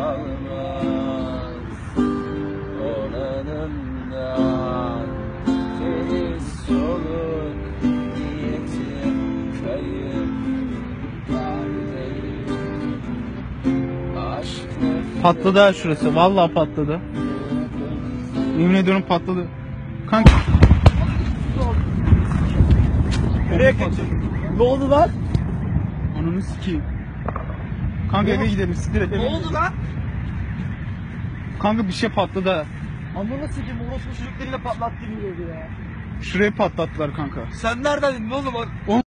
kalmaz oranından. Deniz soluk niyetim kayıp haldeyim. Aşk Patladı ha şurası. Vallahi patladı. Yemin ediyorum patladı. Kanka. nereye kaçtın? Ne oldu lan? Ananı sikeyim. Kanka eve gidelim. Direkt eve Ne oldu lan? Kanka bir şey patladı ha. Amına sikeyim, orospu çocuk diline patlattı gibi oldu ya. Şurayı patlattılar kanka. Sen neredeydin oğlum?